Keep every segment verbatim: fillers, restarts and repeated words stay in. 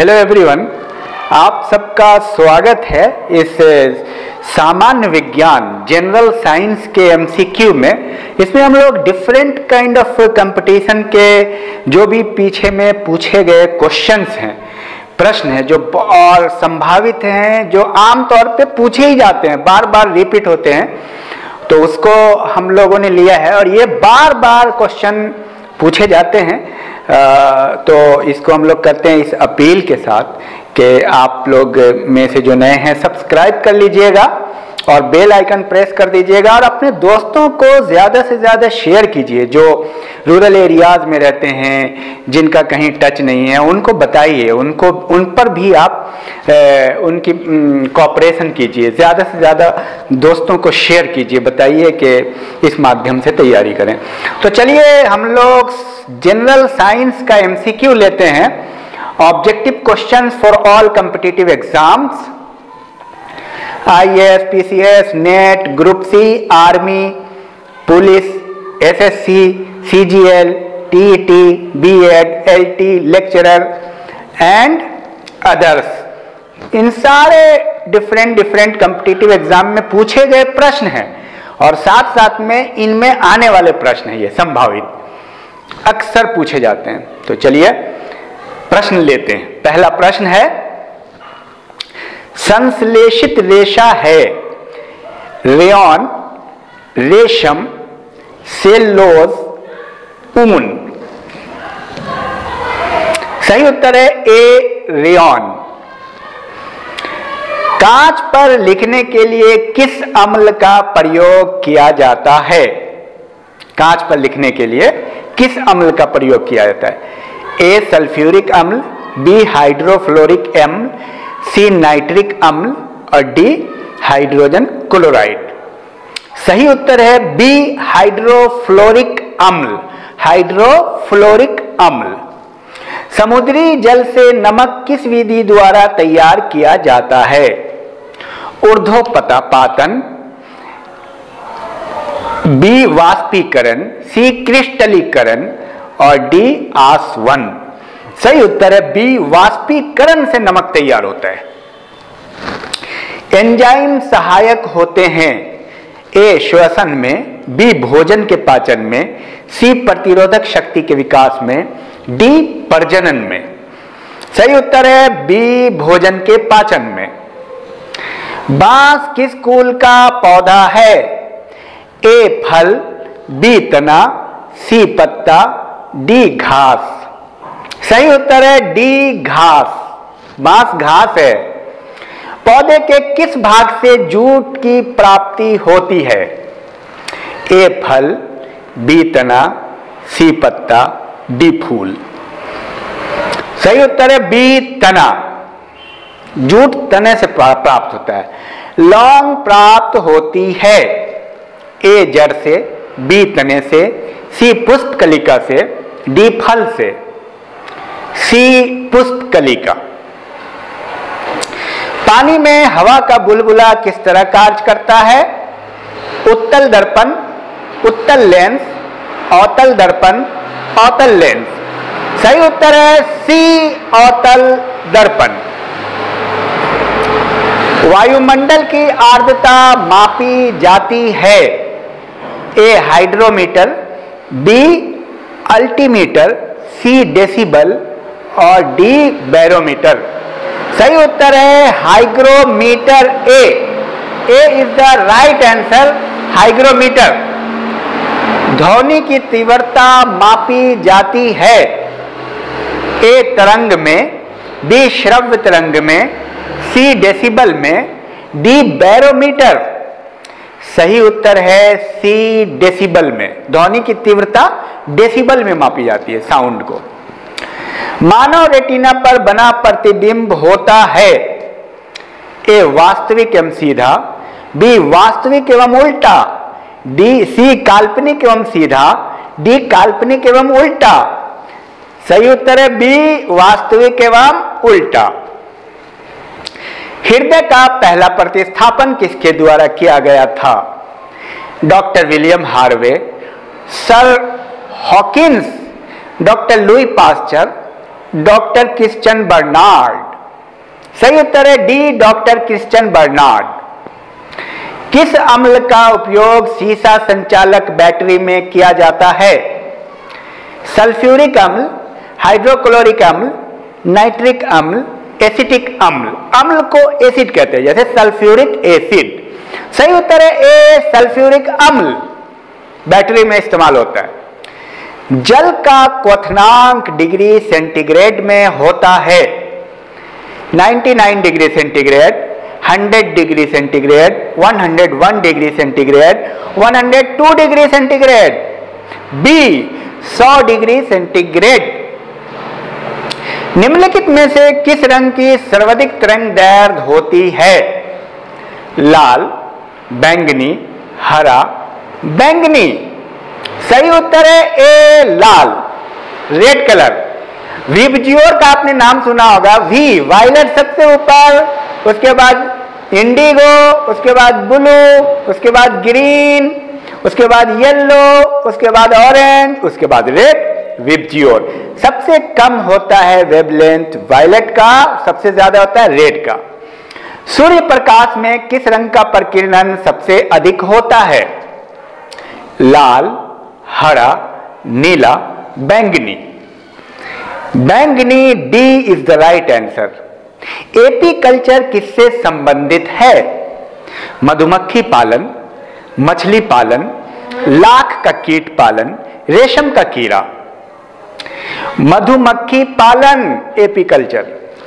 Hello everyone, आप सबका स्वागत है इस सामान्य विज्ञान जनरल साइंस के एमसीक्यू में। इसमें हम लोग डिफरेंट काइंड ऑफ कंपटीशन के जो भी पीछे में पूछे गए क्वेश्चंस हैं, प्रश्न हैं जो और संभावित हैं, जो आमतौर पे पूछे ही जाते हैं, बार बार रिपीट होते हैं, तो उसको हम लोगों ने लिया है और ये बार बार क्वेश्चन पूछे जाते हैं। आ, तो इसको हम लोग करते हैं इस अपील के साथ कि आप लोग में से जो नए हैं सब्सक्राइब कर लीजिएगा और बेल आइकन प्रेस कर दीजिएगा और अपने दोस्तों को ज़्यादा से ज़्यादा शेयर कीजिए जो रूरल एरियाज़ में रहते हैं, जिनका कहीं टच नहीं है, उनको बताइए, उनको उन पर भी आप ए, उनकी कोऑपरेशन कीजिए, ज़्यादा से ज़्यादा दोस्तों को शेयर कीजिए, बताइए कि इस माध्यम से तैयारी करें। तो चलिए हम लोग जनरल साइंस का एमसीक्यू लेते हैं, objective questions for all competitive exams, I A S, P C S, NET, group C, army, police, S S C, C G L, T E T, B Ed, L T, lecturer and others. इन सारे different different competitive exam में पूछे गए प्रश्न हैं और साथ साथ में इनमें आने वाले प्रश्न हैं, ये संभावित अक्सर पूछे जाते हैं। तो चलिए प्रश्न लेते हैं। पहला प्रश्न है, संश्लेषित रेशा है रेयॉन, रेशम, सेलुलोज, ऊन। सही उत्तर है ए रेयॉन। कांच पर लिखने के लिए किस अम्ल का प्रयोग किया जाता है? कांच पर लिखने के लिए किस अम्ल का प्रयोग किया जाता है? ए सल्फ्यूरिक अम्ल, बी हाइड्रोफ्लोरिक अम्ल, सी नाइट्रिक अम्ल और डी हाइड्रोजन क्लोराइड। सही उत्तर है बी हाइड्रोफ्लोरिक अम्ल। हाइड्रोफ्लोरिक अम्ल। समुद्री जल से नमक किस विधि द्वारा तैयार किया जाता है? ऊर्ध्वपातन, बी वाष्पीकरण, सी क्रिस्टलीकरण और डी आसवन। सही उत्तर है बी वाष्पीकरण से नमक तैयार होता है। एंजाइम सहायक होते हैं, ए श्वसन में, बी भोजन के पाचन में, सी प्रतिरोधक शक्ति के विकास में, डी प्रजनन में। सही उत्तर है बी भोजन के पाचन में। बांस किस कुल का पौधा है? ए फल, बी तना, सी पत्ता, डी घास। सही उत्तर है डी घास। बांस घास है। पौधे के किस भाग से जूट की प्राप्ति होती है? ए फल, बी तना, सी पत्ता, डी फूल। सही उत्तर है बी तना। जूट तने से प्राप्त होता है। लौंग प्राप्त होती है, ए जड़ से, बी तने से, सी पुष्पकलिका से, डी फल से। सी पुष्पकलिका। पानी में हवा का बुलबुला किस तरह कार्य करता है? उत्तल दर्पण, उत्तल लेंस, अवतल दर्पण, अवतल लेंस। सही उत्तर है सी अवतल दर्पण। वायुमंडल की आर्द्रता मापी जाती है, A hydrometer, B altimeter, C decibel और डी बैरोमीटर। सही उत्तर है hygrometer. A A is the right answer, hygrometer. ध्वनि की तीव्रता मापी जाती है, ए तरंग में, बी श्रव्य तरंग में, सी डेसिबल में, डी बैरोमीटर। सही उत्तर है सी डेसिबल में। ध्वनि की तीव्रता डेसिबल में मापी जाती है, साउंड को। मानव रेटिना पर बना प्रतिबिंब होता है, ए वास्तविक एवं सीधा, बी वास्तविक एवं उल्टा, डी सी काल्पनिक एवं सीधा, डी काल्पनिक एवं उल्टा। सही उत्तर है बी वास्तविक एवं उल्टा। हृदय का पहला प्रतिस्थापन किसके द्वारा किया गया था? Doctor William Harvey, sir Hawkins, doctor Louis Pasteur, doctor Christiaan Barnard. सही उत्तर है डी, डॉक्टर क्रिश्चियन बर्नार्ड। किस अम्ल का उपयोग सीसा संचालक बैटरी में किया जाता है? सल्फ्यूरिक अम्ल, हाइड्रोक्लोरिक अम्ल, नाइट्रिक अम्ल, एसिटिक अम्ल। अम्ल को एसिड कहते हैं, जैसे सल्फ्यूरिक एसिड। सही उत्तर है ए, सल्फ्यूरिक अम्ल बैटरी में इस्तेमाल होता है। जल का क्वथनांक डिग्री सेंटीग्रेड में होता है? निन्यानवे डिग्री सेंटीग्रेड, सौ डिग्री सेंटीग्रेड, एक सौ एक डिग्री सेंटीग्रेड, एक सौ दो डिग्री सेंटीग्रेड। बी, सौ डिग्री सेंटीग्रेड। निम्नलिखित में से किस रंग की सर्वाधिक तरंगदैर्घ्य होती है? लाल, बैंगनी, हरा, बैंगनी। सही उत्तर है ए, लाल, रेड कलर। विबजियोर का आपने नाम सुना होगा। वी, वायलेट सबसे ऊपर, उसके बाद इंडिगो, उसके बाद ब्लू, उसके बाद ग्रीन, उसके बाद येलो, उसके बाद ऑरेंज, उसके बाद रेड। विबजियोर सबसे कम होता है वेवलेंथ वायलेट का, सबसे ज्यादा होता है रेड का। सूर्य प्रकाश में किस रंग का प्रकीर्णन सबसे अधिक होता है? लाल, हरा, नीला, बैंगनी। बैंगनी, D is the right answer. Apiculture किससे संबंधित है? मधुमक्खी पालन, मछली पालन, लाख का कीट पालन, रेशम का कीड़ा। मधुमक्खी पालन, एपी कल्चर।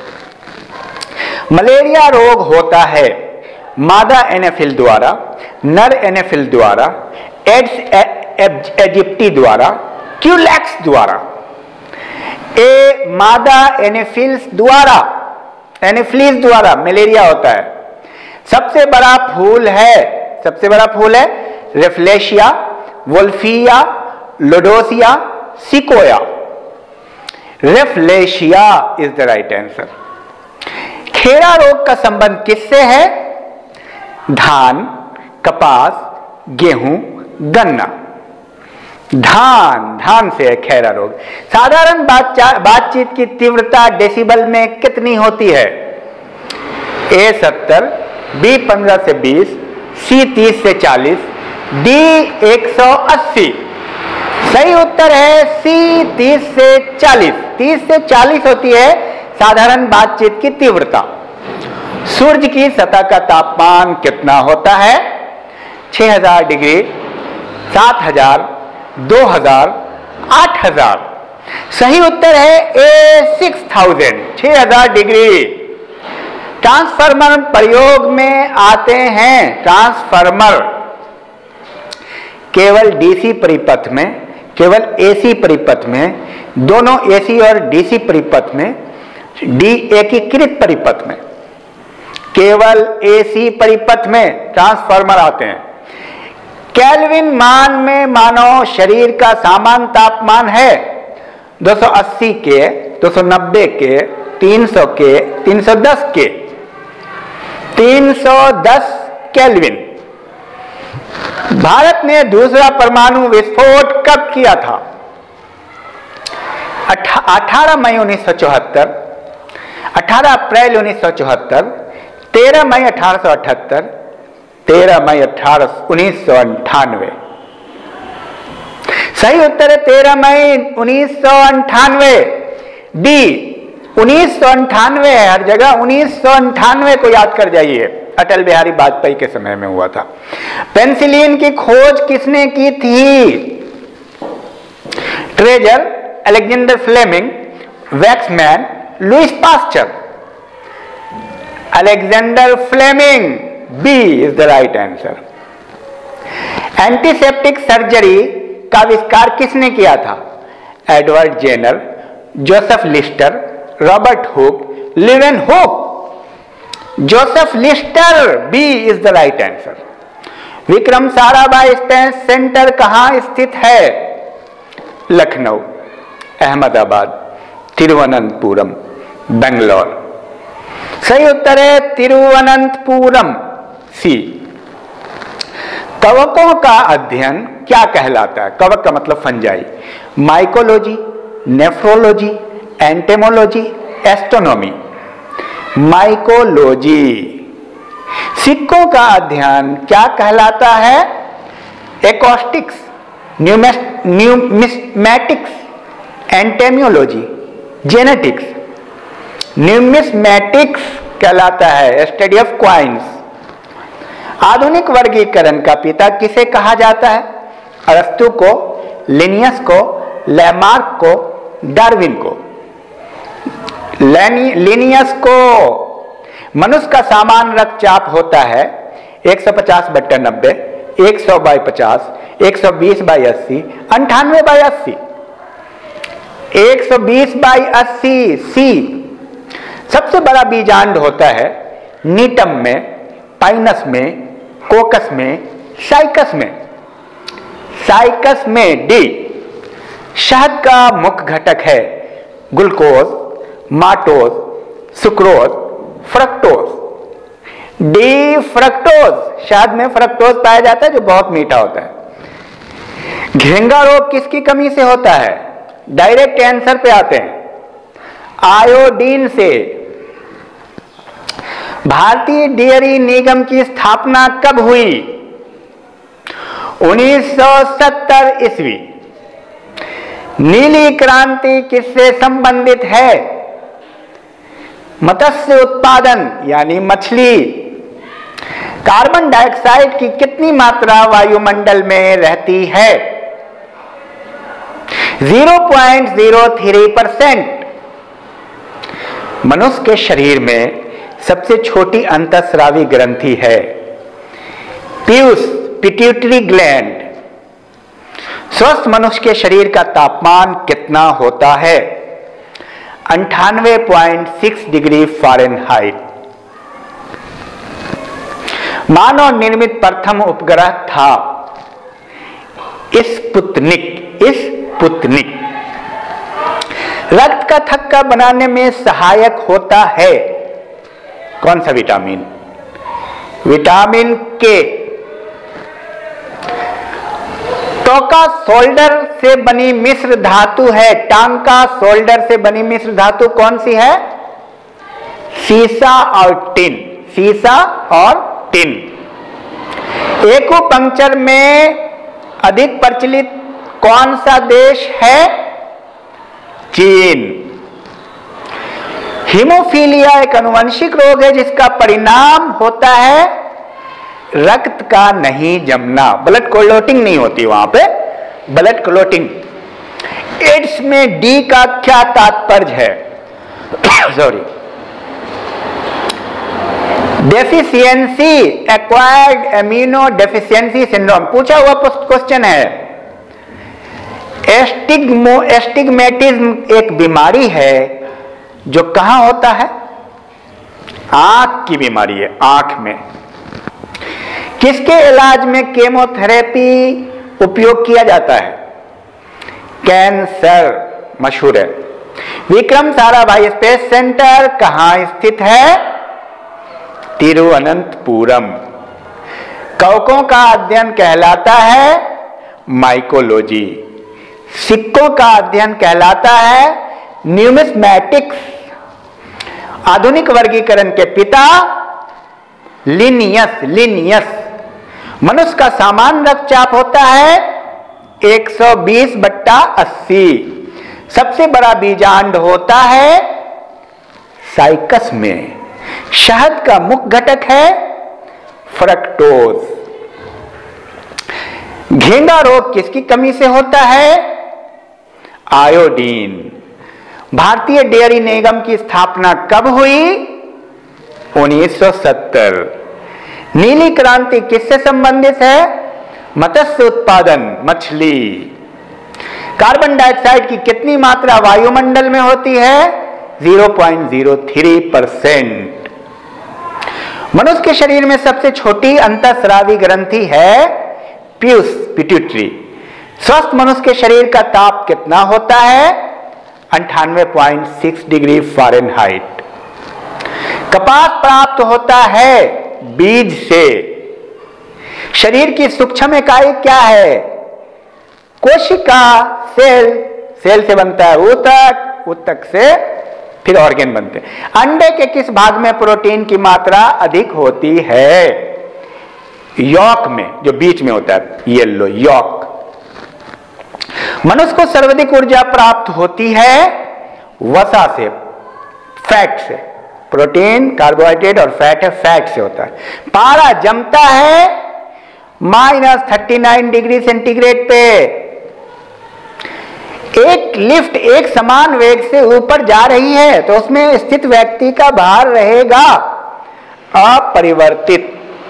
मलेरिया रोग होता है मादा एनेफिल द्वारा, नर एनेफिल द्वारा, एड्स एजिप्टी द्वारा, क्यूलैक्स द्वारा। ए, मादा एनेफिल्स द्वारा, एनेफिलीज द्वारा मलेरिया होता है। सबसे बड़ा फूल है, सबसे बड़ा फूल है rafflesia, wolffia, lodoicea, sequoia. Rafflesia is the right answer. खेरा रोग का संबंध किससे है? धान, कपास, गेहूं, गन्ना। धान, धान से है खेरा रोग। साधारण बातचीत की तीव्रता डेसिबल में कितनी होती है? ए सत्तर, बी पंद्रह से बीस, सी तीस से चालीस, डी एक सौ अस्सी। सही उत्तर है सी, तीस से चालीस। तीस से चालीस होती है साधारण बातचीत की तीव्रता। सूर्य की सतह का तापमान कितना होता है? छह हजार डिग्री, सात हजार, दो हजार, आठ हजार। सही उत्तर है ए, सिक्स थाउजेंड, छह हजार डिग्री। ट्रांसफार्मर प्रयोग में आते हैं। ट्रांसफार्मर केवल डीसी परिपथ में, केवल एसी परिपथ में, दोनों एसी और डीसी परिपथ में, डी एकीकृत परिपथ में, केवल एसी परिपथ में ट्रांसफार्मर आते हैं। केल्विन मान में मानव शरीर का सामान्य तापमान है दो सौ अस्सी के, दो सौ नब्बे के, तीन सौ के, तीन सौ दस के। तीन सौ दस केल्विन। भारत ने दूसरा परमाणु विस्फोट कब किया था? अठारह मई उन्नीस सौ चौहत्तर, अठारह अप्रैल उन्नीस सौ चौहत्तर, तेरह मई अठारह सौ अठहत्तर, तेरह मई अठारह उन्नीस सौ अंठानवे। सही उत्तर है तेरह मई उन्नीस सौ अंठानवे। डी, उन्नीस सौ अंठानवे है, हर जगह उन्नीस सौ अंठानवे को याद कर जाइए। अटल बिहारी वाजपेयी के समय में हुआ था। पेनिसिलिन की खोज किसने की थी? ट्रेजर, Alexander Fleming, Waksman, Louis Pasteur. Alexander Fleming, B is the right answer. Antiseptic surgery का आविष्कार किसने किया था? Edward Jenner, Joseph Lister, Robert Hooke, Leeuwenhoek. Joseph Lister, B is the right answer. Vikram Sarabhai space centre कहां स्थित है? लखनऊ, अहमदाबाद, तिरुवनंतपुरम, बेंगलोर। सही उत्तर है तिरुवनंतपुरम, सी। कवकों का अध्ययन क्या कहलाता है? कवक का मतलब fungi. Mycology, nephrology, entomology, astronomy, mycology. सिक्कों का अध्ययन क्या कहलाता है? Acoustics, numismatics, entomology, genetics. Numismatics कहलाता है स्टडी ऑफ क्वाइंस। आधुनिक वर्गीकरण का पिता किसे कहा जाता है? अरस्तु को, लिनियस को, लैमार्क को, डार्विन को। लिनियस को। मनुष्य का सामान्य रक्तचाप होता है एक सौ पचास बट्टा नब्बे, एक सौ बाई पचास, एक सौ बीस बाई अस्सी, अंठानवे बाई अस्सी, एक सौ बीस बाई अस्सी। सी। सबसे बड़ा बीजांड होता है नीटम में, पाइनस में, कोकस में, साइकस में। साइकस में। डी। शहद का मुख्य घटक है glucose, maltose, sucrose, fructose. D fructose. शहद में फ्रक्टोज पाया जाता है जो बहुत मीठा होता है। घेंगा रोग किसकी कमी से होता है? डायरेक्ट आंसर पे आते हैं, आयोडीन से। भारतीय डेयरी निगम की स्थापना कब हुई? उन्नीस सौ सत्तर ईस्वी। नीली क्रांति किससे संबंधित है? मत्स्य उत्पादन यानी मछली। कार्बन डाइऑक्साइड की कितनी मात्रा वायुमंडल में रहती है? Zero point zero three percent. मनुष्य के शरीर में सबसे छोटी अंतःस्रावी ग्रंथि है पीयूष, पिट्यूटरी ग्लैंड। स्वस्थ मनुष्य के शरीर का तापमान कितना होता है? अंठानवे पॉइंट सिक्स डिग्री फ़ारेनहाइट। मानव निर्मित प्रथम उपग्रह था स्पुतनिक। स्पुतनिक। रक्त का थक्का बनाने में सहायक होता है कौन सा विटामिन? विटामिन के। टोका सोल्डर से बनी मिश्र धातु है, टांका सोल्डर से बनी मिश्र धातु कौन सी है? सीसा और टिन। सीसा और टिन। एक्यूपंक्चर में अधिक प्रचलित कौन सा देश है? चीन। हीमोफीलिया एक अनुवंशिक रोग है जिसका परिणाम होता है रक्त का नहीं जमना, ब्लड क्लॉटिंग नहीं होती वहां पे, ब्लड क्लॉटिंग। एड्स में डी का क्या तात्पर्य है? Sorry, deficiency, acquired amino deficiency syndrome. पूछा हुआ क्वेश्चन है। एस्टिग्मो एस्टिग्मेटिज्म एक बीमारी है जो कहां होता है? आंख की बीमारी है, आंख में। किसके इलाज में केमोथेरेपी उपयोग किया जाता है? कैंसर। मशहूर है। विक्रम साराभाई स्पेस सेंटर कहां स्थित है? तिरुवनंतपुरम। कवकों का अध्ययन कहलाता है माइकोलॉजी। सिक्कों का अध्ययन कहलाता है न्यूमिस्मैटिक्स। आधुनिक वर्गीकरण के पिता लिनियस। लिनियस। मनुष्य का सामान्य रक्तचाप होता है एक सौ बीस बट्टा अस्सी। सबसे बड़ा बीजांड होता है साइकस में। शहद का मुख्य घटक है फ्रक्टोज। घेंगा रोग किसकी कमी से होता है? आयोडीन। भारतीय डेयरी निगम की स्थापना कब हुई? उन्नीस सौ सत्तर। नीली क्रांति किससे संबंधित है? मत्स्य उत्पादन, मछली। कार्बन डाइऑक्साइड की कितनी मात्रा वायुमंडल में होती है? Zero point zero three percent. मनुष्य के शरीर में सबसे छोटी अंतःस्रावी ग्रंथि है पीयूष, पिट्यूटरी। स्वस्थ मनुष्य के शरीर का ताप कितना होता है? अंठानवे पॉइंट सिक्स डिग्री फ़ारेनहाइट। कपास प्राप्त होता है बीज से। शरीर की सूक्ष्म इकाई क्या है? कोशिका, सेल। सेल से बनता है ऊतक, उत्तक से फिर ऑर्गेन बनते हैं। अंडे के किस भाग में प्रोटीन की मात्रा अधिक होती है? यॉक में, जो बीच में होता है येलो यॉक। मनुष्य को सर्वाधिक ऊर्जा प्राप्त होती है वसा से, फैट से। प्रोटीन, कार्बोहाइड्रेट और फैट है, फैट से होता है। पारा जमता है minus thirty nine degree centigrade पे। एक लिफ्ट एक समान वेग से ऊपर जा रही है तो उसमें स्थित व्यक्ति का भार रहेगा अपरिवर्तित।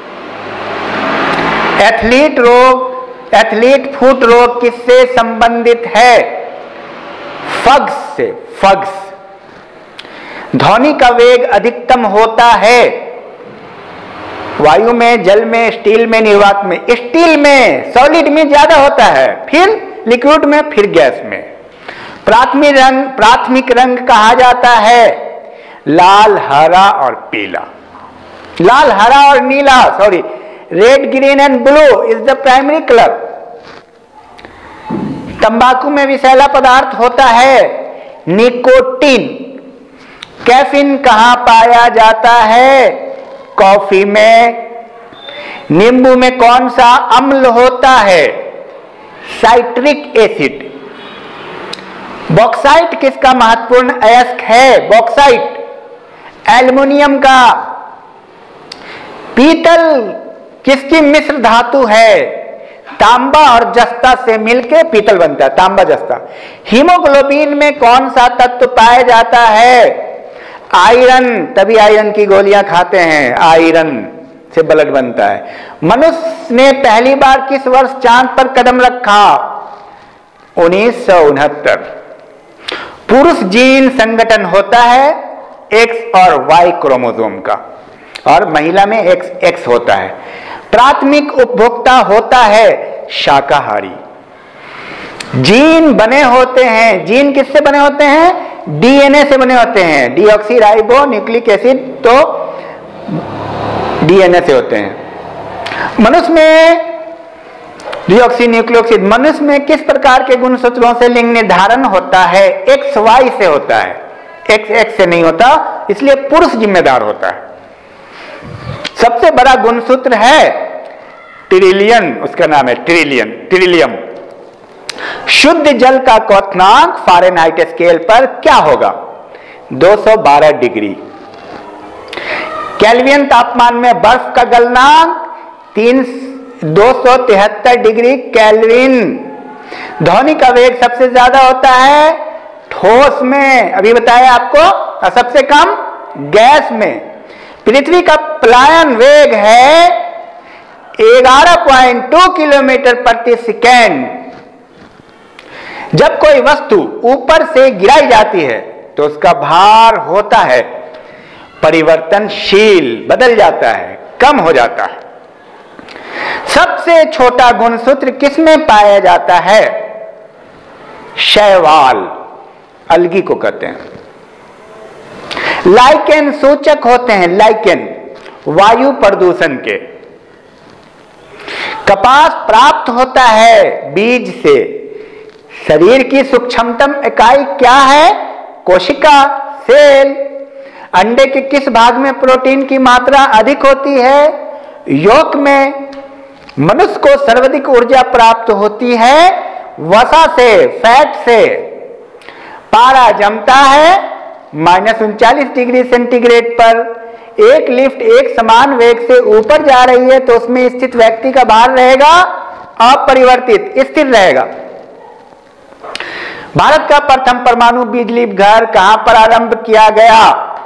एथलीट रोग, एथलीट फुट रोग किससे संबंधित है? फग्स से, फग्स। ध्वनि का वेग अधिकतम होता है वायु में, जल में, स्टील में, निर्वात में। स्टील में, सॉलिड में ज्यादा होता है, फिर लिक्विड में, फिर गैस में। प्राथमिक रंग, प्राथमिक रंग कहा जाता है लाल, हरा और पीला। लाल, हरा और नीला, sorry, red, green and blue is the primary colour. तंबाकू में विषैला पदार्थ होता है निकोटीन। कैफीन कहां पाया जाता है? कॉफी में। नींबू में कौन सा अम्ल होता है? Citric acid. बॉक्साइट किसका महत्वपूर्ण अयस्क है? बॉक्साइट एल्युमिनियम का। पीतल किसकी मिश्र धातु है? तांबा और जस्ता से मिलकर पीतल बनता है, तांबा जस्ता। हीमोग्लोबिन में कौन सा तत्व पाया जाता है? आयरन, तभी आयरन की गोलियां खाते हैं, आयरन से ब्लड बनता है। मनुष्य ने पहली बार किस वर्ष चांद पर कदम रखा? उन्नीस सौ उनहत्तर। पुरुष जीन संगठन होता है एक्स और वाई क्रोमोसोम का, और महिला में एक्स एक्स होता है। प्राथमिक उपभोक्ता होता है शाकाहारी। जीन बने होते हैं, जीन किससे बने होते हैं? डीएनए से बने होते हैं। डीऑक्सीराइबो न्यूक्लिक एसिड तो डीएनए से होते हैं। मनुष्य में डीऑक्सी न्यूक्लियोक्सिड, मनुष्य में किस प्रकार के गुणसूत्रों से लिंग निर्धारण होता है? एक्स वाई से होता है, एक्स एक्स से नहीं होता, इसलिए पुरुष जिम्मेदार होता है। सबसे बड़ा गुणसूत्र है ट्रिलियन, उसका नाम है ट्रिलियन, ट्रिलियम। शुद्ध जल का क्वथनांक फारेनहाइट स्केल पर क्या होगा? दो सौ बारह डिग्री। केल्विन तापमान में बर्फ का गलनांक तीन दो सौ तिहत्तर डिग्री केल्विन। ध्वनि का वेग सबसे ज्यादा होता है ठोस में, अभी बताया आपको, और सबसे कम गैस में। पृथ्वी का पलायन वेग है ग्यारह पॉइंट दो किलोमीटर प्रति सेकेंड। जब कोई वस्तु ऊपर से गिराई जाती है तो उसका भार होता है परिवर्तनशील, बदल जाता है, कम हो जाता है। सबसे छोटा गुणसूत्र किसमें पाया जाता है? शैवाल, अलगी को कहते हैं। लाइकेन सूचक होते हैं, लाइकेन वायु प्रदूषण के। कपास प्राप्त होता है बीज से। शरीर की सूक्ष्मतम इकाई क्या है? कोशिका, सेल। अंडे के किस भाग में प्रोटीन की मात्रा अधिक होती है? यॉक में। मनुष्य को सर्वाधिक ऊर्जा प्राप्त होती है वसा से, फैट से। पारा जमता है माइनस उनचालीस डिग्री सेंटीग्रेड पर। एक लिफ्ट एक समान वेग से ऊपर जा रही है तो उसमें स्थित व्यक्ति का भार रहेगा अपरिवर्तित, स्थिर रहेगा। भारत का प्रथम परमाणु बिजली घर कहां पर आरंभ किया गया?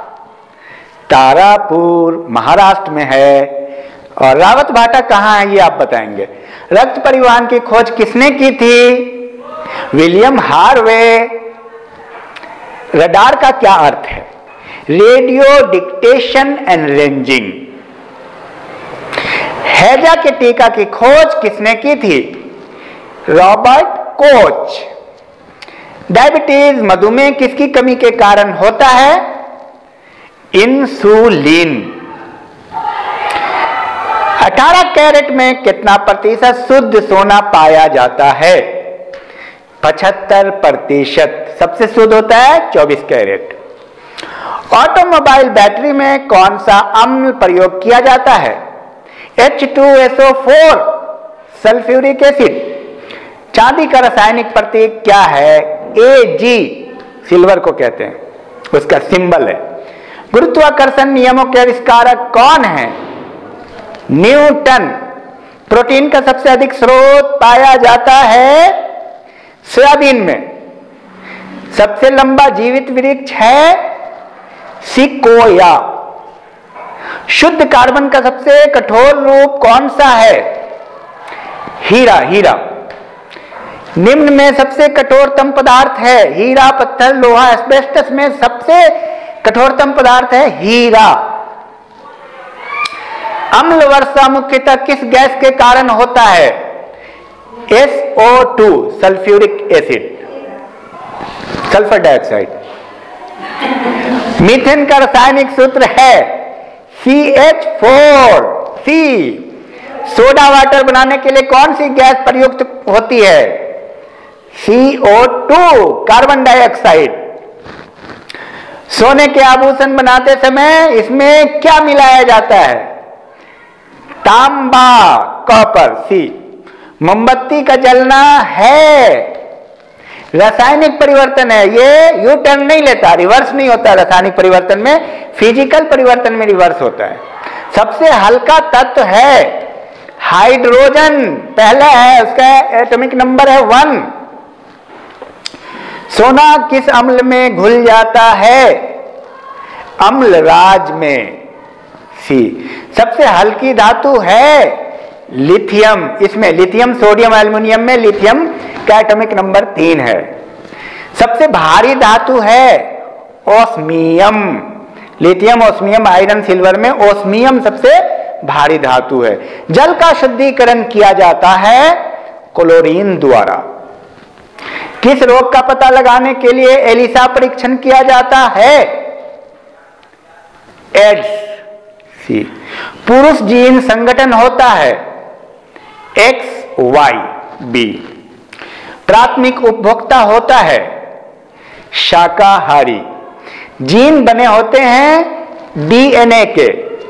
तारापुर, महाराष्ट्र में है। और रावत भाटा कहां है ये आप बताएंगे। रक्त परिवहन की खोज किसने की थी? William Harvey. रडार का क्या अर्थ है? Radio dictation and ranging. हैजा के टीका की खोज किसने की थी? Robert Koch. डायबिटीज, मधुमेह किसकी कमी के कारण होता है? इंसुलिन। अठारह कैरेट में कितना प्रतिशत शुद्ध सोना पाया जाता है? पचहत्तर प्रतिशत। सबसे शुद्ध होता है चौबीस कैरेट। ऑटोमोबाइल बैटरी में कौन सा अम्ल प्रयोग किया जाता है? H two S O four, sulphuric acid. चांदी का रासायनिक प्रतीक क्या है? ए जी, सिल्वर को कहते हैं, उसका सिंबल है। गुरुत्वाकर्षण नियमों के आविष्कारक कौन है? न्यूटन। प्रोटीन का सबसे अधिक स्रोत पाया जाता है सोयाबीन में। सबसे लंबा जीवित वृक्ष है सिकोया। शुद्ध कार्बन का सबसे कठोर रूप कौन सा है? हीरा, हीरा। निम्न में सबसे कठोरतम पदार्थ है? हीरा, पत्थर, लोहा, एस्बेस्टस में सबसे कठोरतम पदार्थ है हीरा। अम्ल वर्षा मुख्यतः किस गैस के कारण होता है? S O two, sulphuric acid, sulphur dioxide. Methane का रासायनिक सूत्र है C H four. C. Soda water बनाने के लिए कौन सी गैस प्रयुक्त होती है? C O two, carbon dioxide. सोने के आभूषण बनाते समय इसमें क्या मिलाया जाता है? तांबा, कॉपर। सी। मोमबत्ती का जलना है रासायनिक परिवर्तन है। ये यू टर्न नहीं लेता, रिवर्स नहीं होता रासायनिक परिवर्तन में, फिजिकल परिवर्तन में रिवर्स होता है। सबसे हल्का तत्व है हाइड्रोजन, पहला है, उसका एटॉमिक नंबर है वन। सोना किस अम्ल में घुल जाता है? अम्लराज में। सी। सबसे हल्की धातु है लिथियम। इसमें लिथियम, सोडियम, एल्युमिनियम में लिथियम का एटॉमिक नंबर तीन है। सबसे भारी धातु है osmium. Lithium, osmium, iron, silver में ओस्मियम सबसे भारी धातु है। जल का शुद्धिकरण किया जाता है क्लोरीन द्वारा। किस रोग का पता लगाने के लिए एलिसा परीक्षण किया जाता है? एड्स। सी। पुरुष जीन संगठन होता है एक्स वाई बी। प्राथमिक उपभोक्ता होता है शाकाहारी। जीन बने होते हैं डीएनए के।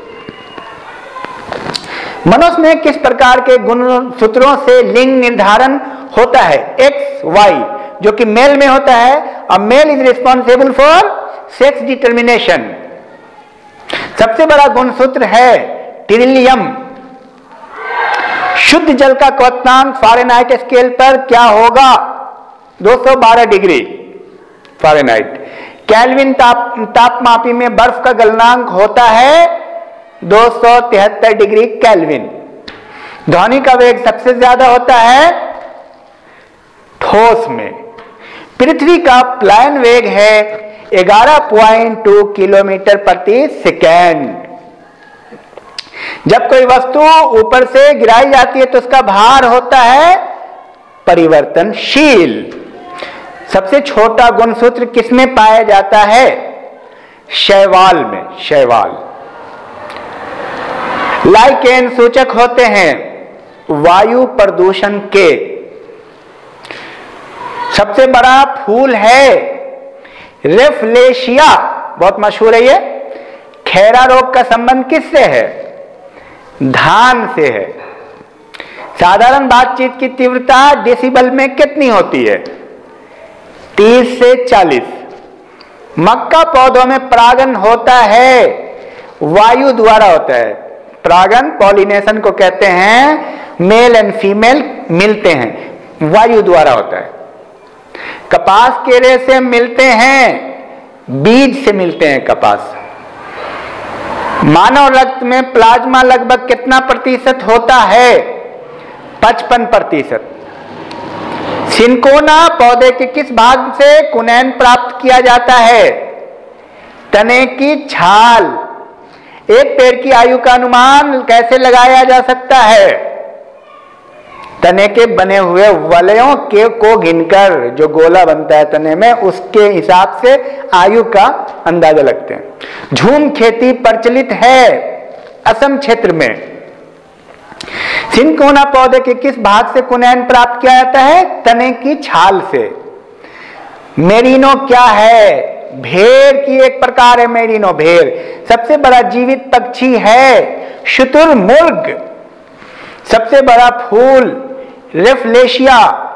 मनुष्य में किस प्रकार के गुणसूत्रों से लिंग निर्धारण होता है? एक्स वाई, जो कि मेल में होता है। A male is responsible for sex determination. सबसे बड़ा गुणसूत्र है टिरिलियम। शुद्ध जल का क्वथनांक फ़ारेनहाइट स्केल पर क्या होगा? दो सौ बारह डिग्री फ़ारेनहाइट। केल्विन ताप तापमापी में बर्फ का गलनांक होता है दो सौ तिहत्तर डिग्री केल्विन। ध्वनि का वेग सबसे ज्यादा होता है ठोस में। पृथ्वी का प्लायन वेग है ग्यारह पॉइंट दो किलोमीटर प्रति सेकेंड। जब कोई वस्तु ऊपर से गिराई जाती है तो उसका भार होता है परिवर्तनशील। सबसे छोटा गुणसूत्र किसमें पाया जाता है? शैवाल में। शैवाल। लाइकेन सूचक होते हैं वायु प्रदूषण के। सबसे बड़ा फूल है रेफ्लेशिया, बहुत मशहूर है ये। खैरा रोग का संबंध किससे है? धान से है। साधारण बातचीत की तीव्रता डेसिबल में कितनी होती है? तीस से चालीस। मक्का पौधों में परागन होता है वायु द्वारा होता है। परागन पॉलिनेशन को कहते हैं। मेल एंड फीमेल मिलते हैं, वायु द्वारा होता है। कपास के रेशे मिलते हैं, बीज से मिलते हैं कपास। मानव रक्त में प्लाज्मा लगभग कितना प्रतिशत होता है? पचपन प्रतिशत। सिनकोना पौधे के किस भाग से कुनैन प्राप्त किया जाता है? तने की छाल। एक पेड़ की आयु का अनुमान कैसे लगाया जा सकता है? तने के बने हुए वलयों के को गिनकर, जो गोला बनता है तने में, उसके हिसाब से आयु का अंदाजा लगते हैं। झूम खेती प्रचलित है असम क्षेत्र में। सिनकोना पौधे के किस भाग से कुनैन प्राप्त किया जाता है? तने की छाल से। मेरिनो क्या है? भेड़ की एक प्रकार है मेरिनो, भेड़। सबसे बड़ा जीवित पक्षी है शुतुरमुर्ग। सबसे बड़ा फूल रेफलेशिया।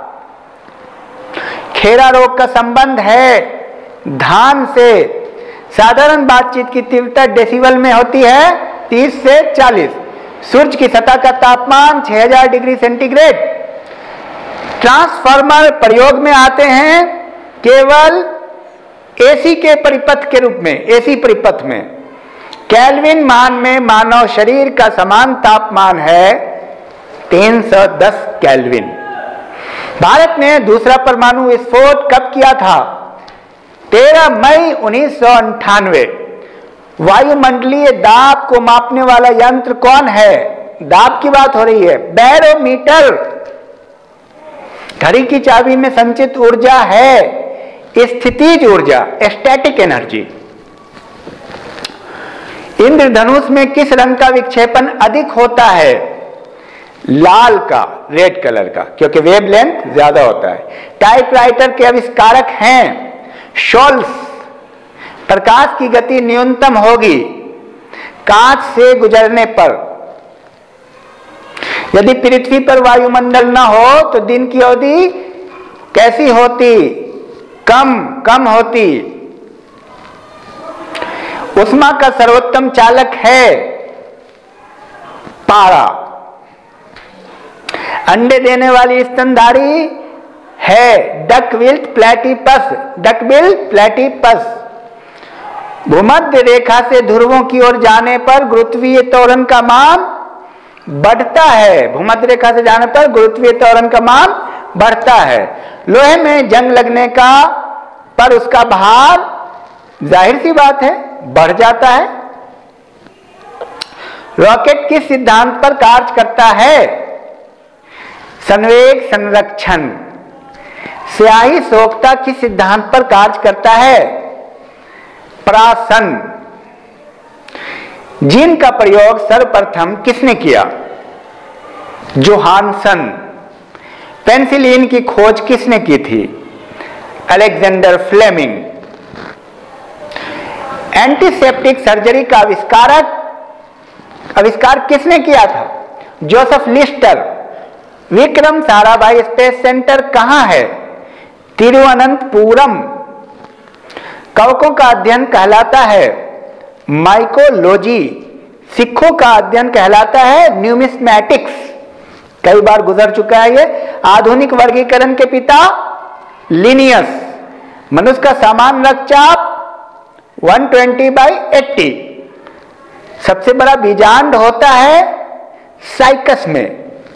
खेरा रोग का संबंध है धान से। साधारण बातचीत की तीव्रता डेसिबल में होती है तीस से चालीस। सूर्य की सतह का तापमान छह हज़ार डिग्री सेंटीग्रेड। ट्रांसफार्मर प्रयोग में आते हैं केवल एसी के परिपथ के रूप में, एसी परिपथ में। केल्विन मान में मानव शरीर का समान तापमान है तीन सौ दस केल्विन। भारत ने दूसरा परमाणु विस्फोट कब किया था? तेरह मई उन्नीस सौ अंठानवे। वायुमंडलीय दाब को मापने वाला यंत्र कौन है? दाब की बात हो रही है, बैरोमीटर। घड़ी की चाबी में संचित ऊर्जा है स्थितिज ऊर्जा, स्टैटिक एनर्जी। इंद्रधनुष में किस रंग का विक्षेपण अधिक होता है? लाल का, रेड कलर का, क्योंकि वेवलेंथ ज्यादा होता है। टाइपराइटर के आविष्कारक हैं शोल्स। प्रकाश की गति न्यूनतम होगी कांच से गुजरने पर। यदि पृथ्वी पर वायुमंडल न हो तो दिन की अवधि कैसी होती? कम कम होती। उष्मा का सर्वोत्तम चालक है पारा। अंडे देने वाली स्तनधारी है डकबिल प्लेटिपस, डकबिल प्लेटिपस। भूमध्य रेखा से ध्रुवों की ओर जाने पर गुरुत्वीय त्वरण का मान बढ़ता है। भूमध्य रेखा से जाने पर गुरुत्वीय त्वरण का मान बढ़ता है। लोहे में जंग लगने का पर उसका भार जाहिर सी बात है बढ़ जाता है। रॉकेट किस सिद्धांत पर कार्य करता है? संवेग संरक्षण। स्याही सोखता किस सिद्धांत पर कार्य करता है? प्रासन। जीन का प्रयोग सर्वप्रथम किसने किया? जोहानसन। पेनिसिलिन की खोज किसने की थी? Alexander Fleming. एंटीसेप्टिक सर्जरी का आविष्कारक आविष्कार किसने किया था? Joseph Lister. Vikram Sarabhai space centre कहां है? तिरुवनंतपुरम। कवकों का अध्ययन कहलाता है माइकोलॉजी। सिक्कों का अध्ययन कहलाता है न्यूमिस्मैटिक्स। कई बार गुजर चुका है ये। आधुनिक वर्गीकरण के पिता लिनियस। मनुष्य का सामान्य रक्तचाप एक सौ बीस बाई अस्सी। सबसे बड़ा बीजांड होता है साइकस में।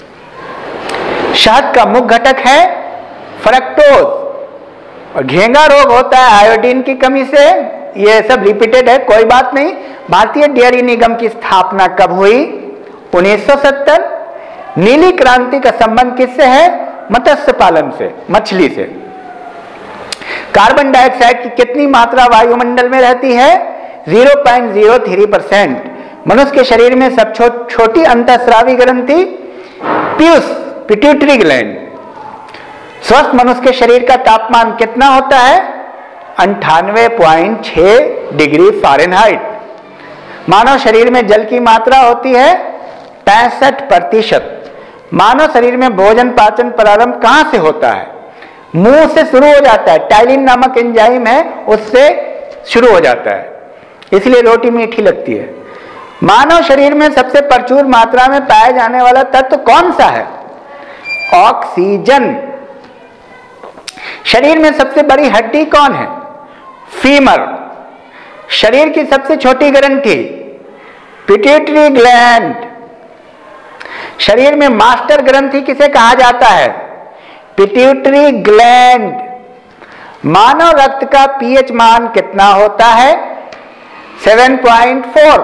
शहद का मुख्य घटक है फ्रक्टोज। और घेंगा रोग होता है आयोडीन की कमी से। ये सब रिपीटेड है, कोई बात नहीं। भारतीय डेयरी निगम की स्थापना कब हुई? उन्नीस सौ सत्तर। नीली क्रांति का संबंध किससे है? मत्स्य पालन से, मछली से। कार्बन डाइऑक्साइड की कितनी मात्रा वायुमंडल में रहती है? Zero point zero three percent. मनुष्य के शरीर में सब छो, छोटी अंतःस्रावी ग्रंथि पीयूष, पिट्यूटरी ग्लैंड। स्वस्थ मनुष्य के शरीर का तापमान कितना होता है? अंठानवे पॉइंट छह डिग्री फ़ारेनहाइट। मानव शरीर में जल की मात्रा होती है पैंसठ प्रतिशत। मानव शरीर में भोजन पाचन प्रारंभ कहां से होता है? मुंह से शुरू हो जाता है। टाइलिन नामक एंजाइम है, उससे शुरू हो जाता है, इसलिए रोटी मीठी लगती है। मानव शरीर में सबसे प्रचुर मात्रा में पाया जाने वाला तत्व कौन सा है? ऑक्सीजन। शरीर में सबसे बड़ी हड्डी कौन है? फीमर। शरीर की सबसे छोटी ग्रंथि पिट्यूटरी ग्लैंड। शरीर में मास्टर ग्रंथि किसे कहा जाता है? Pituitary gland. मानव रक्त का पीएच मान कितना होता है? सात पॉइंट चार।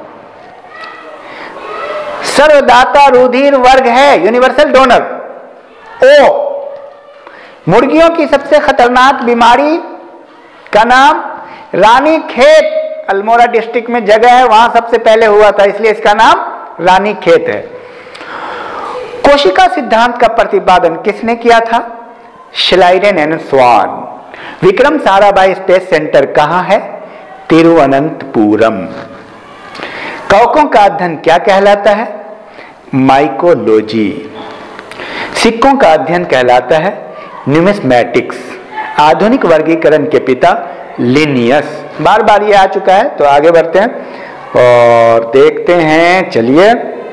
सर्वदाता रुधिर वर्ग है, यूनिवर्सल डोनर, ओ। मुर्गियों की सबसे खतरनाक बीमारी का नाम रानीखेत। अल्मोड़ा डिस्ट्रिक्ट में जगह है, वहां सबसे पहले हुआ था, इसलिए इसका नाम रानीखेत है। कोशिका सिद्धांत का प्रतिपादन किसने किया था? Schleiden and Schwann. Vikram Sarabhai space centre कहां है? तिरुवनंतपुरम। कवकों का अध्ययन क्या कहलाता है? माइकोलॉजी। सिक्कों का अध्ययन कहलाता है न्यूमिस्मैटिक्स। आधुनिक वर्गीकरण के पिता लिनियस। बार बार ये आ चुका है तो आगे बढ़ते हैं और देखते हैं। चलिए,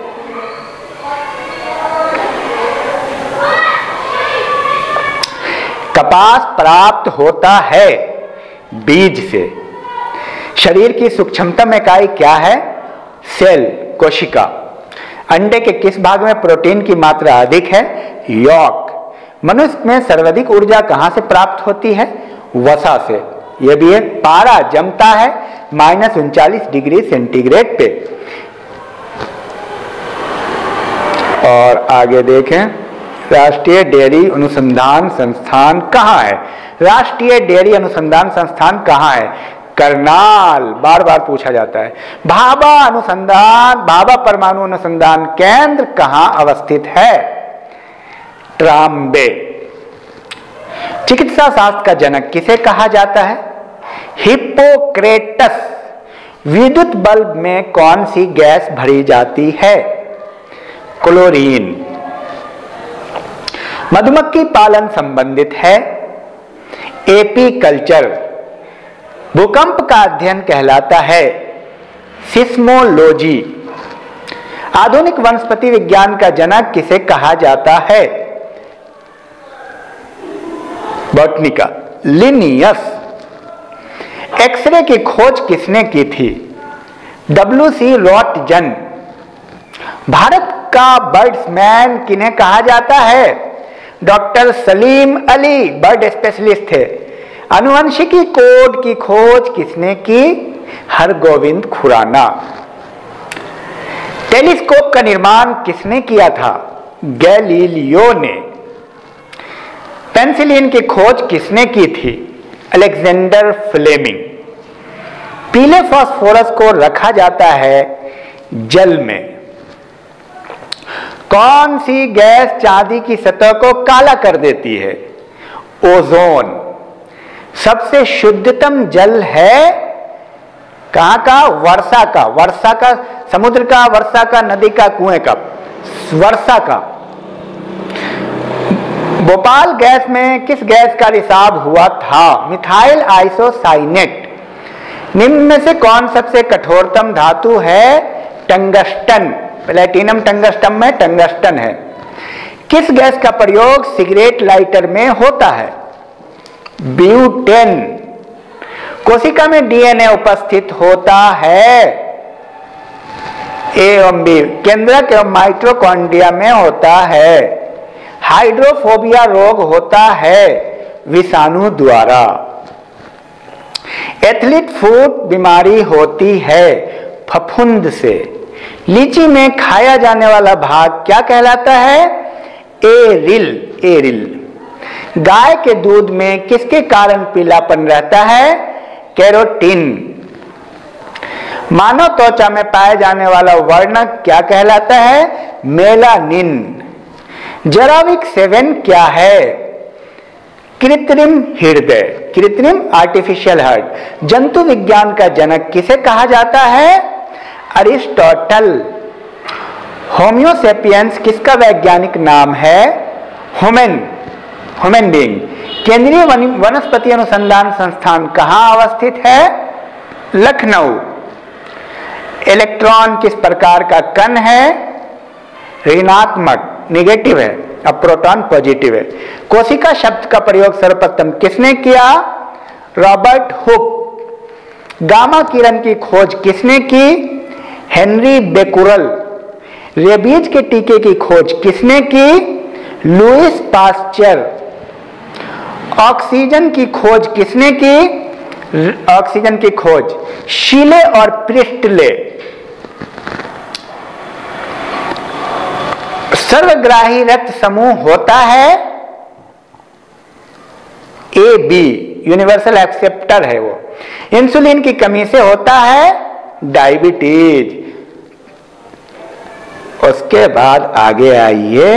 कपास प्राप्त होता है बीज से। शरीर की सूक्ष्मतम इकाई क्या है? सेल, कोशिका। अंडे के किस भाग में प्रोटीन की मात्रा अधिक है? यॉक। मनुष्य में सर्वाधिक ऊर्जा कहां से प्राप्त होती है? वसा से। यह भी है। पारा जमता है माइनस उनचालीस डिग्री सेंटीग्रेड पे। और आगे देखें, राष्ट्रीय डेयरी अनुसंधान संस्थान कहाँ है? राष्ट्रीय डेयरी अनुसंधान संस्थान कहाँ है? करनाल। बार बार पूछा जाता है। भाभा अनुसंधान भाभा परमाणु अनुसंधान केंद्र कहाँ अवस्थित है? ट्राम्बे। चिकित्सा शास्त्र का जनक किसे कहा जाता है? हिप्पोक्रेटस। विद्युत बल्ब में कौन सी गैस भरी जाती है? क्लोरीन। मधुमक्खी पालन संबंधित है एपीकल्चर। भूकंप का अध्ययन कहलाता है सिस्मोलॉजी। आधुनिक वनस्पति विज्ञान का जनक किसे कहा जाता है? बॉटनी का लिनियस। एक्सरे की खोज किसने की थी? W C रॉटजन। भारत का बर्ड्समैन किन्हें कहा जाता है? Doctor Salim Ali bird specialist थे। आनुवंशिकी कोड की खोज किसने की? हरगोविंद खुराना। टेलीस्कोप का निर्माण किसने किया था? गैलीलियो ने। पेनिसिलिन की खोज किसने की थी? Alexander Fleming. पीले फास्फोरस को रखा जाता है जल में। कौन सी गैस चांदी की सतह को काला कर देती है? ओजोन। सबसे शुद्धतम जल है कहां का? वर्षा का। वर्षा का, समुद्र का, वर्षा का, नदी का, कुएं का? वर्षा का। भोपाल गैस में किस गैस का रिसाव हुआ था? Methyl isocyanate. निम्न में से कौन सबसे कठोरतम धातु है? टंगस्टन। प्लेटिनम टंगस्टन में टंगस्टन है। किस गैस का प्रयोग सिगरेट लाइटर में होता है? ब्यूटेन। कोशिका में डीएनए उपस्थित होता है ए एवं बी। केंद्रक एवं माइटोकॉन्ड्रिया में होता है। हाइड्रोफोबिया रोग होता है विषाणु द्वारा। एथलीट फुट बीमारी होती है फफूंद से। लीची में खाया जाने वाला भाग क्या कहलाता है? एरिल। एरिल। गाय के दूध में किसके कारण पीलापन रहता है? कैरोटीन। मानव त्वचा में पाए जाने वाला वर्णक क्या कहलाता है? मेलानिन। जराविक सेवन क्या है? कृत्रिम हृदय। कृत्रिम आर्टिफिशियल हार्ट। जंतु विज्ञान का जनक किसे कहा जाता है? अरिस्टोटल। होम्योसेपियंस किसका वैज्ञानिक नाम है? Human human being. केंद्रीय वनस्पति अनुसंधान संस्थान कहां अवस्थित है? लखनऊ। इलेक्ट्रॉन किस प्रकार का कण है? ऋणात्मक, निगेटिव है। अब प्रोटॉन पॉजिटिव है। कोशिका शब्द का प्रयोग सर्वप्रथम किसने किया? Robert Hooke. गामा किरण की खोज किसने की? Henry Becquerel. रेबीज के टीके की खोज किसने की? Louis Pasteur. ऑक्सीजन की खोज किसने की? ऑक्सीजन की खोज शीले और प्रिस्टले। सर्वग्राही रक्त समूह होता है ए बी, यूनिवर्सल एक्सेप्टर है वो। इंसुलिन की कमी से होता है डायबिटीज। उसके बाद आगे आइए,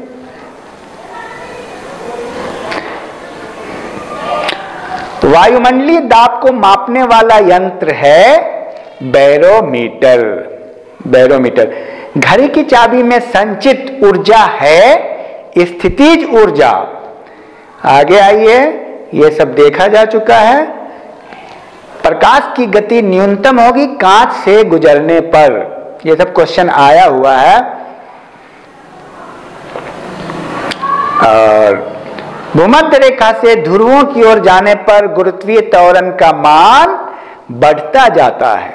वायुमंडलीय दाब को मापने वाला यंत्र है बैरोमीटर। बैरोमीटर घड़ी की चाबी में संचित ऊर्जा है स्थितिज ऊर्जा। आगे आइए, ये सब देखा जा चुका है। प्रकाश की गति न्यूनतम होगी कांच से गुजरने पर, ये सब क्वेश्चन आया हुआ है। और भूमध्य रेखा से ध्रुवों की ओर जाने पर गुरुत्वीय त्वरण का मान बढ़ता जाता है।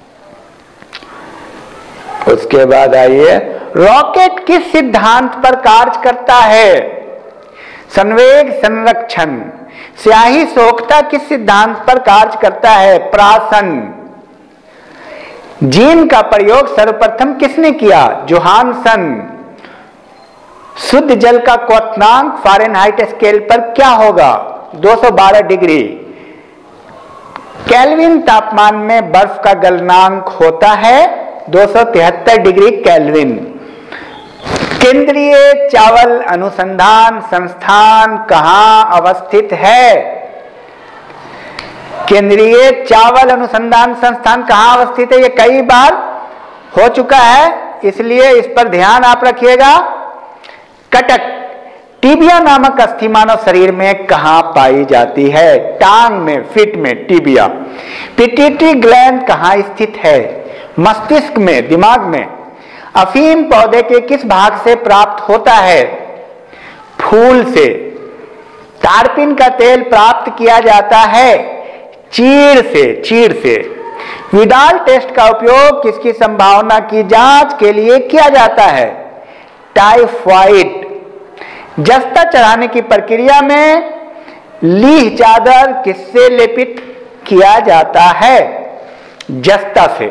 उसके बाद आइए, रॉकेट किस सिद्धांत पर कार्य करता है? संवेग संरक्षण। स्याही सोखता किस सिद्धांत पर कार्य करता है? प्राशन। जीन का प्रयोग सर्वप्रथम किसने किया? जोहानसन। शुद्ध जल का क्वथनांक फ़ारेनहाइट स्केल पर क्या होगा? दो सौ बारह डिग्री। केल्विन तापमान में बर्फ का गलनांक होता है दो सौ तिहत्तर डिग्री केल्विन। केंद्रीय चावल अनुसंधान संस्थान कहां अवस्थित है? केंद्रीय चावल अनुसंधान संस्थान कहां अवस्थित है? ये कई बार हो चुका है, इसलिए इस पर ध्यान आप रखिएगा। कटक। टीबिया नामक अस्थि मानव शरीर में कहां पाई जाती है? टांग में, फिट में टीबिया। पिट्यूटरी ग्लैंड कहां स्थित है? मस्तिष्क में, दिमाग में। अफीम पौधे के किस भाग से प्राप्त होता है? फूल से। तारपीन का तेल प्राप्त किया जाता है चीड़ से, चीड़ से। विडाल टेस्ट का उपयोग किसकी संभावना की जांच के लिए किया जाता है? टाइफाइड। जस्ता चढ़ाने की प्रक्रिया में लीह चादर किससे लेपित किया जाता है? जस्ता से।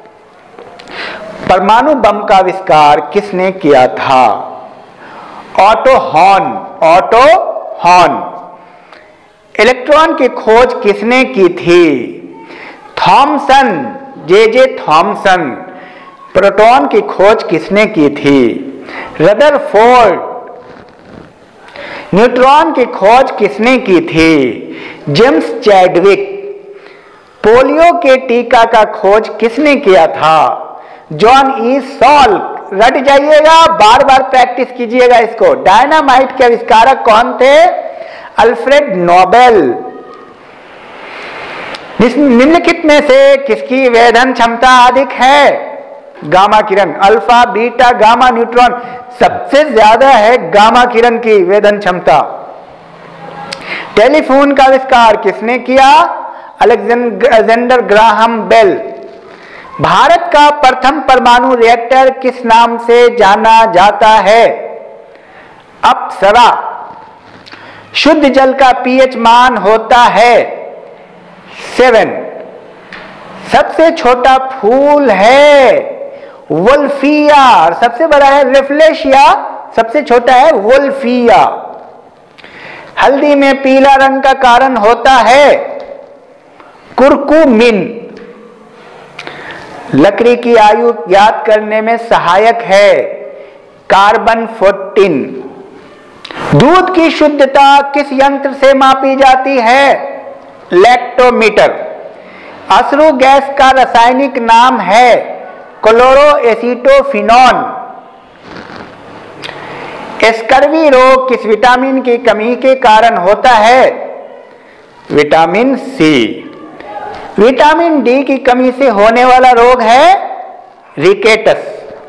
परमाणु बम का आविष्कार किसने किया था? Otto Hahn, Otto Hahn. Electron की खोज किसने की थी? Thomson, J J Thomson. Proton की खोज किसने की थी? रदरफोर्ड। न्यूट्रॉन की खोज किसने की थी? James Chadwick. पोलियो के टीका का खोज किसने किया था? John E Salk. रट जाइएगा, बार बार प्रैक्टिस कीजिएगा इसको। डायनामाइट के आविष्कारक कौन थे? Alfred Nobel. निम्नलिखित में से किसकी वेधन क्षमता अधिक है? गामा किरण। Alpha, beta, gamma, neutron. सबसे ज्यादा है गामा किरण की वेधन क्षमता। टेलीफोन का आविष्कार किसने किया? Alexander Graham bell. भारत का प्रथम परमाणु रिएक्टर किस नाम से जाना जाता है? अप्सरा। शुद्ध जल का पीएच मान होता है सेवन। सबसे छोटा फूल है वोल्फिया और सबसे बड़ा है रेफ्लेशिया। सबसे छोटा है वोल्फिया। हल्दी में पीला रंग का कारण होता है कुरकुमिन। लकड़ी की आयु ज्ञात करने में सहायक है कार्बन चौदह। दूध की शुद्धता किस यंत्र से मापी जाती है? लैक्टोमीटर। अश्रु गैस का रासायनिक नाम है क्लोरोएसिटोफिनॉन। स्कर्वी रोग किस विटामिन की कमी के कारण होता है? Vitamin C. विटामिन डी की कमी से होने वाला रोग है रिकेटस।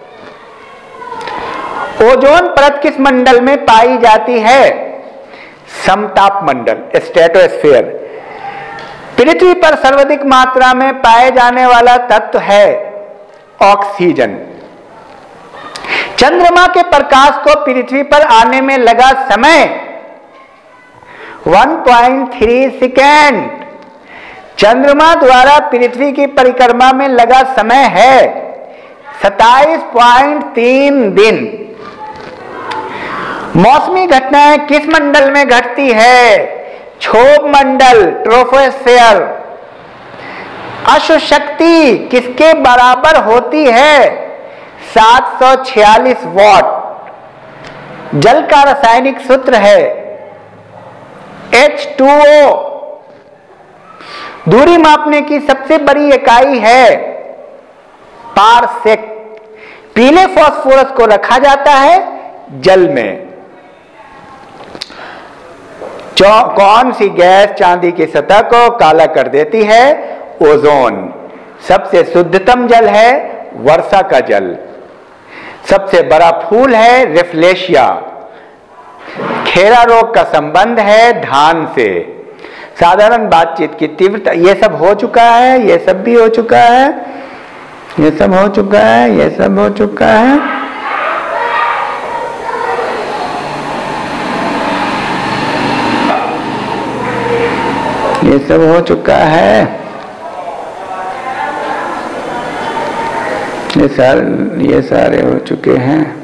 ओजोन परत किस मंडल में पाई जाती है? समताप मंडल, स्ट्रेटोस्फीयर। पृथ्वी पर सर्वाधिक मात्रा में पाए जाने वाला तत्व है ऑक्सीजन। चंद्रमा के प्रकाश को पृथ्वी पर आने में लगा समय एक पॉइंट तीन सेकेंड। चंद्रमा द्वारा पृथ्वी की परिक्रमा में लगा समय है सत्ताईस पॉइंट तीन दिन। मौसमी घटनाएं किस मंडल में घटती है? क्षोभ मंडल, ट्रोपोस्फीयर। अश्व शक्ति किसके बराबर होती है? सात सौ छियालीस वॉट। जल का रासायनिक सूत्र है एच टू ओ। दूरी मापने की सबसे बड़ी इकाई है पारसेक। पीले फास्फोरस को रखा जाता है जल में। कौन सी गैस चांदी की सतह को काला कर देती है? ओजोन। सबसे शुद्धतम जल है वर्षा का जल। सबसे बड़ा फूल है रेफ्लेशिया। खेरा रोग का संबंध है धान से। साधारण बातचीत की तीव्रता, ये सब हो चुका है, ये सब भी हो चुका है, ये सब हो चुका है, ये सब हो चुका है। ये सब हो चुका है। ये सारे ये सारे हो चुके हैं।